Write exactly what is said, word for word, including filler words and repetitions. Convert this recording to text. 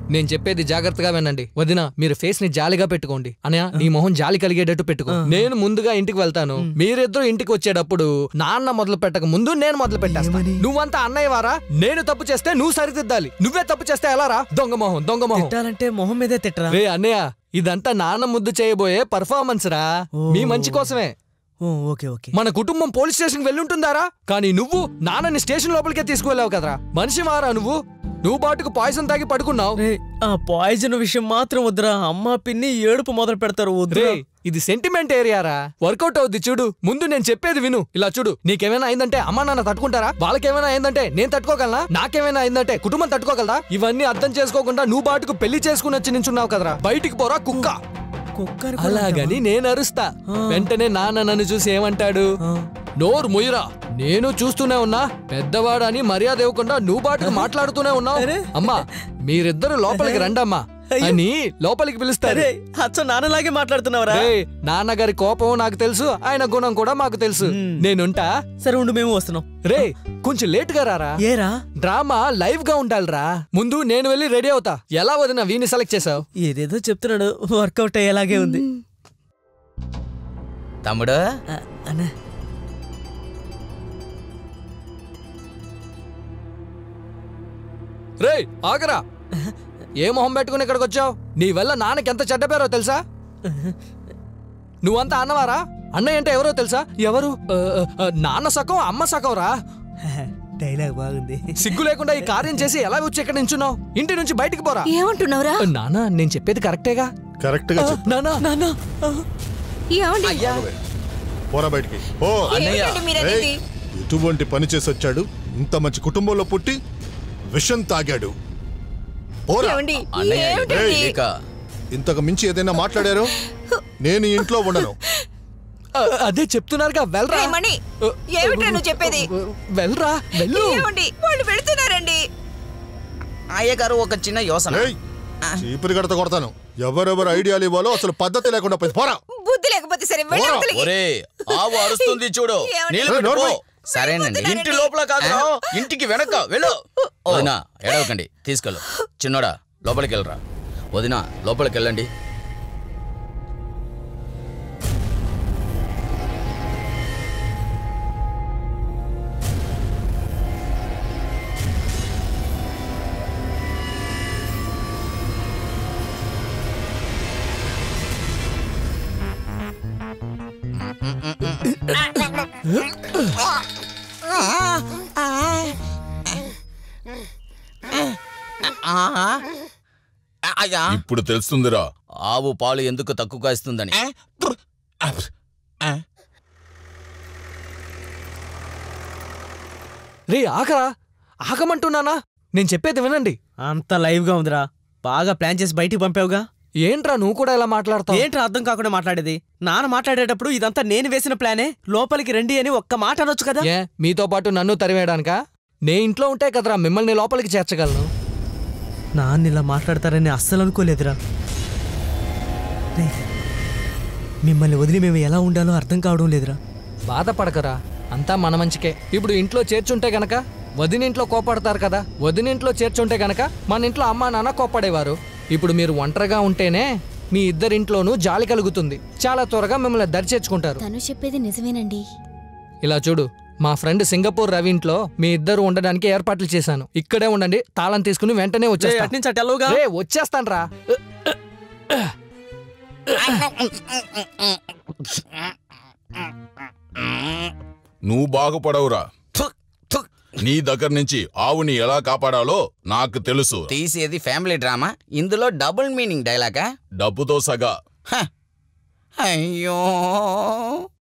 నేను చెప్పేది జాగ్రత్తగా వినండి. వదినా, మీరు ఫేస్ ని జాలిగా పెట్టుకోండి. అనయా, నీ మొహం జాలి కలిగేటట్టు పెట్టుకో. నేను ముందుగా ఇంటికి వెళ్తాను, మీరిద్దరు ఇంటికి వచ్చేటప్పుడు నాన్న మొదలు పెట్టక ముందు నేను మొదలు పెట్టేస్తాను. నువ్వంతా అన్నయ్య వారా? నేను తప్పు చేస్తే నువ్వు సరిదిద్దాలి. నువ్వే తప్పు చేస్తే ఎలా రా? దొంగ మొహం, దొంగ మొహం. తిట్టాలంటే మొహం మీదే తిట్టరా? రే అన్నయ్య, ఇదంతా నాన్న ముద్దు చేయబోయే పర్ఫార్మెన్స్ రా, మీ మంచి కోసమే. మన కుటుంబం పోలీస్ స్టేషన్ వెళ్ళుంటుందారా? కానీ నువ్వు నాన్నని స్టేషన్ లోపలికే తీసుకువెళ్ళావు కదరా. మనిషి మారా నువ్వు? నువ్వు బాటుకు పాయిజన్ తాగి పడుకున్నావు. ఆ పాయిజన్ విషయం మాత్రం వద్దురా, అమ్మా పిన్ని ఏడుపు మొదలు పెడతారు. వద్దురే, ఇది సెంటిమెంట్ ఏరియారా, వర్కౌట్ అవుద్ది. చూడు, ముందు నేను చెప్పేది విను. ఇలా చూడు, నీకేమైనా అయిందంటే అమ్మా నాన్న తట్టుకుంటారా? వాళ్ళకేమైనా అయిందంటే నేను తట్టుకోగలనా? నాకేమైనా అయిందంటే కుటుంబం తట్టుకోగలదా? ఇవన్నీ అర్థం చేసుకోకుండా నువ్వు బాటుకు పెళ్లి చేసుకుని వచ్చి నించున్నావు కదరా. బయటికి పోరా కుక్క. అలాగని నేను అరుస్తా. వెంటనే నాన్న నన్ను చూసి ఏమంటాడు? నోరు ముయ్యరా, నేను చూస్తూనే ఉన్నా. పెద్దవాడని మర్యాద ఇవ్వకుండా నువ్వు బాటుకు మాట్లాడుతూనే ఉన్నావు. అమ్మా, మీరిద్దరు లోపలికి రండమ్మా అని లోపలికి పిలుస్తారు. అచ్చ నాన్నలాగే మాట్లాడుతున్నావురా. నాన్నగారి కోపం నాకు తెలుసు, ఆయన గుణం కూడా మాకు తెలుసు. నేనుంటా. సరే ఉండు, మేము వస్తున్నాం. రే, కొంచెం లేట్ గా రారా. ఏరా? డ్రామా లైవ్ గా ఉండాలిరా. ముందు నేను వెళ్ళి రెడీ అవుతా. ఎలా వదినా వీని సెలెక్ట్ చేసావు? ఏదేదో చెప్తున్నాడు, వర్కౌట్ అయ్యేలాగే ఉంది. తమ్ముడు, రే ఆగరా. ఏ మొహం పెట్టుకుని ఇక్కడికి వచ్చావు? నీ వల్ల నాన్నకి ఎంత చెడ్డ పేరో తెలుసా? నువ్వంతా అన్నవారా? అన్నయ్య అంటే ఎవరో తెలుసా? ఎవరు? నాన్న సగం అమ్మ సగం రా. డైలాగ్ బాగుంది. సిగ్గు లేకుండా ఈ కార్యం చేసి ఎలా వచ్చి ఇక్కడ నించున్నావు? ఇంటి నుంచి బయటికి పోరా. ఏమంటున్నావురా? నాన్న, నేను చెప్పేది కరెక్టేగా? కరెక్ట్ గా చెప్పు. నాన్న, నాన్న, పోరా బయటికి. ఓ ఎటువంటి పని చేసి వచ్చాడు? ఇంత మంచి కుటుంబంలో పుట్టి విషం తాగాడు. ఇంతకు మించి ఏదైనా మాట్లాడారో నేను ఇంట్లో ఉండను. అదే చెప్తున్నారుగా, వెళ్ళరా. ఏమిట్రా నువ్వు చెప్పేది? వెళ్ళరా, వెళ్ళు. వాళ్ళు వెళ్తున్నారండి. అయ్యగారు, ఒక చిన్న యోసన. చీపురి గడత కొడతాను. ఎవరెవరు ఐడియాలు ఇవ్వాలో అసలు పద్ధతి లేకుండా పోరా. బుద్ధి లేకపోతే సరే. ఆవు అరుస్తుంది చూడు. సరేనండి, ఇంటి లోపల కాదు, ఇంటికి వెనక వెళ్ళు. వదినా, ఏడవకండి, తీసుకెళ్ళు. చిన్నోడా, లోపలికి వెళ్ళరా. వదినా, లోపలికి వెళ్ళండి. ఇప్పుడు తెలుస్తుందిరా ఆవు పాలు ఎందుకు తక్కువగా ఇస్తుందని. రే ఆగరా, ఆగమంటున్నానా? నేను చెప్పేది వినండి. అంత లైవ్ గా ఉందిరా, బాగా ప్లాన్ చేసి బయటికి పంపావుగా. ఏంట్రా నువ్వు కూడా ఇలా మాట్లాడతావు? ఏంట్రా అర్థం కాకుండా మాట్లాడేది? నాన్న మాట్లాడేటప్పుడు ఇదంతా నేను వేసిన ప్లానే, లోపలికి రండి అని ఒక్క మాట అనొచ్చు కదా. ఏ మీతో పాటు నన్ను తరివేయడానికా? నే ఇంట్లో ఉంటే కదరా మిమ్మల్ని లోపలికి చేర్చగలను. నాన్న ఇలా మాట్లాడతారని అస్సలు అనుకోలేదురా. మిమ్మల్ని వదిలి మేము ఎలా ఉండాలో అర్థం కావడం లేదురా. బాధపడకరా, అంతా మన మంచికే. ఇప్పుడు ఇంట్లో చేర్చుంటే గనక వదినింట్లో కోపడతారు కదా, వదినింట్లో చేర్చుంటే గనక మన ఇంట్లో అమ్మా నాన్న కోపడేవారు. ఇప్పుడు మీరు ఒంటరిగా ఉంటేనే మీ ఇద్దరింట్లోనూ జాలి కలుగుతుంది. చాలా త్వరగా మిమ్మల్ని దరిచేర్చుకుంటారు. తను చెప్పేది నిజమేనండి. ఇలా చూడు, మా ఫ్రెండ్ సింగపూర్ రవి ఇంట్లో మీ ఇద్దరు ఉండడానికి ఏర్పాట్లు చేశాను. ఇక్కడే ఉండండి, తాళం తీసుకుని వెంటనే వచ్చేస్తాను. వచ్చేస్తాను రా. నువ్వు బాగుపడవురా. నీ దగ్గర నుంచి ఆవుని ఎలా కాపాడాలో నాకు తెలుసు. తీసేది ఫ్యామిలీ డ్రామా, ఇందులో డబుల్ మీనింగ్ డైలాగా. డబ్బుతో సగా. అయ్యో